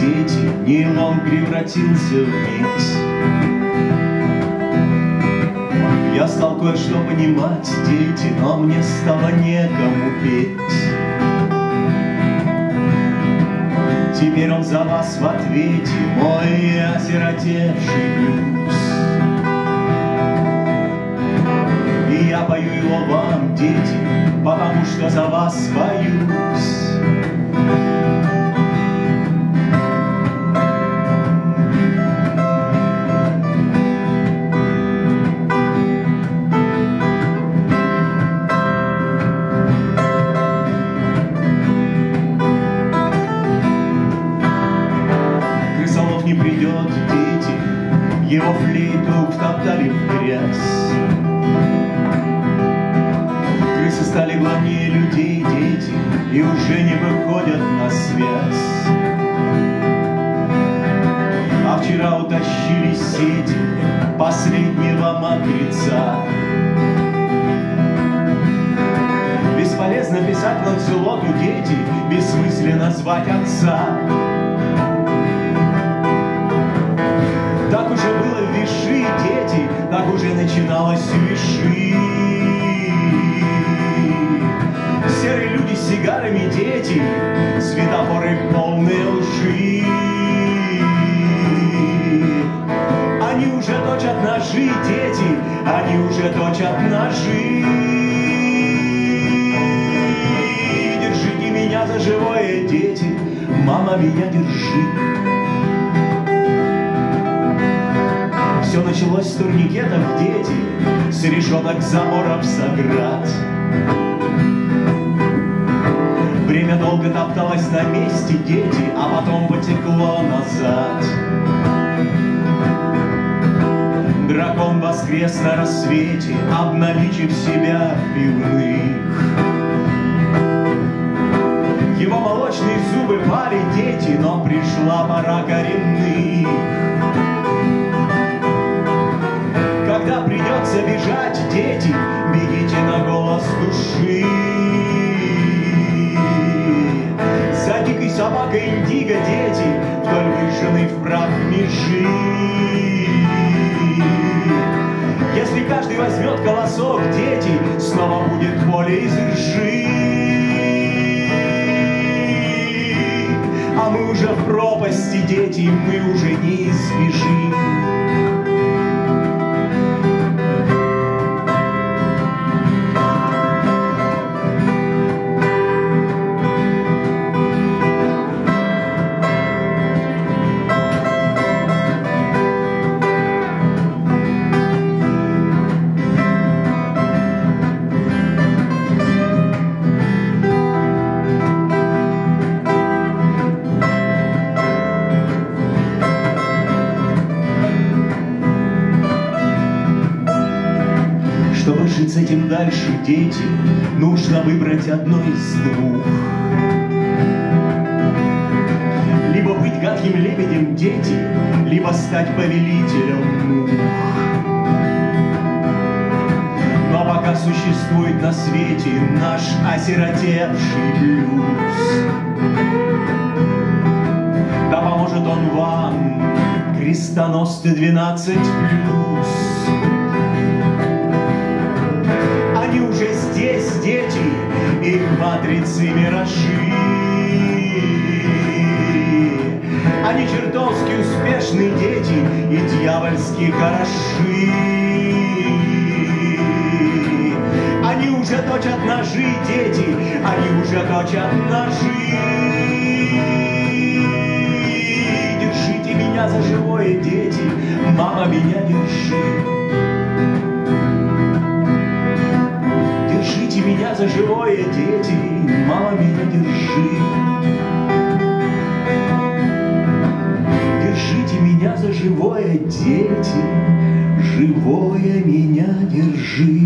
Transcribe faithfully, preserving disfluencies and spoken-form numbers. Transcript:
дети, нейлон превратился в медь. Я стал кое-что понимать, дети, но мне стало некому петь. Теперь он за вас в ответе, мой осиротевший блюз. И я пою его вам, дети, потому что за вас боюсь. Крысолов не придет, дети, его флейту втоптали в грязь. Крысы стали главнее людей, дети, и уже не выходят на связь. А вчера утащили сети последнего мокреца. Бесполезно писать Ланселоту, дети, бессмысленно звать отца. Так уже было в Виши, дети, так уже начиналось в Виши. Серые люди с сигарами, дети, светофоры полные лжи. Они уже точат ножи, дети, они уже точат ножи. Держите меня за живое, дети, мама, меня держи. Все началось с турникетов, дети, с решеток заборов заград. Время долго топталось на месте, дети, а потом потекло назад. Дракон воскрес на рассвете, обналичив себя в пивных. Его молочные зубы пали, дети, но пришла пора коренных. Когда придется бежать, дети, бегите на голос души. За дикой собакой индиго, дети, вдоль выжженной в прах межи. Если каждый возьмет колосок, дети, снова будет поле из ржи. А мы уже в пропасти, дети, мы уже не избежим. Чтобы жить с этим дальше, дети, нужно выбрать одно из двух. Либо быть гадким лебедем, дети, либо стать повелителем мух. Но пока существует на свете наш осиротевший блюз, да поможет он вам, крестоносцы двенадцать плюс. Они уже здесь, дети, их матрицы миражи. Они чертовски успешны, дети, и дьявольски хороши. Они уже точат ножи, дети, они уже точат ножи. Держите меня за живое, дети, мама, меня держи. Держите меня за живое, дети, мама, меня держи. Держите меня за живое, дети, живое меня держи.